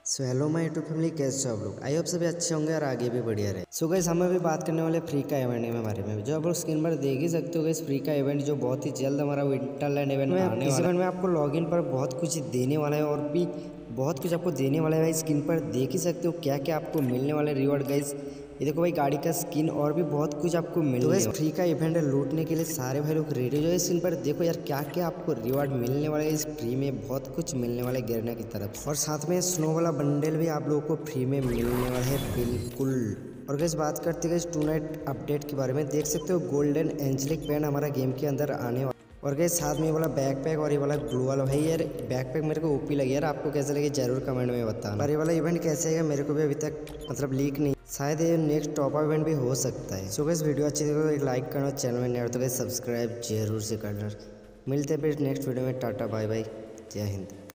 So hello my YouTube family, कैसे हो आप लोग। आई होप सभी अच्छे होंगे और आगे भी बढ़िया रहे। सो गाइस, हम अभी बात करने वाले फ्री का इवेंट के बारे में, जो आप लोग स्क्रीन पर देख ही सकते हो। गाइस, फ्री का इवेंट जो बहुत ही जल्द हमारा विंटरलैंड इवेंट में आने वाला है। इवेंट में आपको लॉगिन पर बहुत कुछ देने वाला है और भी बहुत कुछ आपको देने वाला है। स्क्रीन पर देख ही सकते हो क्या क्या आपको मिलने वाले रिवॉर्ड। गाइस, ये देखो भाई, गाड़ी का स्किन और भी बहुत कुछ आपको मिलने वाला है। फ्री का इवेंट लूटने के लिए सारे भाई लोग रेडी हो जाए। स्क्रीन पर देखो यार क्या क्या आपको रिवॉर्ड मिलने वाले है। इस फ्री में बहुत कुछ मिलने वाला है गिरने की तरफ, और साथ में स्नो वाला बंडल भी आप लोगों को फ्री में मिलने वाला है बिल्कुल। और गाइस, बात करते हैं टू नाइट अपडेट के बारे में, देख सकते हो गोल्डन एंजेलिक पेन हमारा गेम के अंदर आने वाला। और गाइस, साथ में ये वाला बैकपैक और ये वाला ग्लू वाला, भाई यार बैकपैक मेरे को ओपी लगी यार। आपको कैसा लगे जरूर कमेंट में बताना। और ये वाला इवेंट कैसे है मेरे को भी अभी तक मतलब लीक नहीं, शायद ये नेक्स्ट टॉप इवेंट भी हो सकता है। सो गाइस, वीडियो अच्छी लगे तो एक लाइक करना, चैनल में नया हो तो गाइस सब्सक्राइब जरूर से करना। मिलते हैं फिर नेक्स्ट वीडियो में। टाटा बाय बाय, जय हिंद।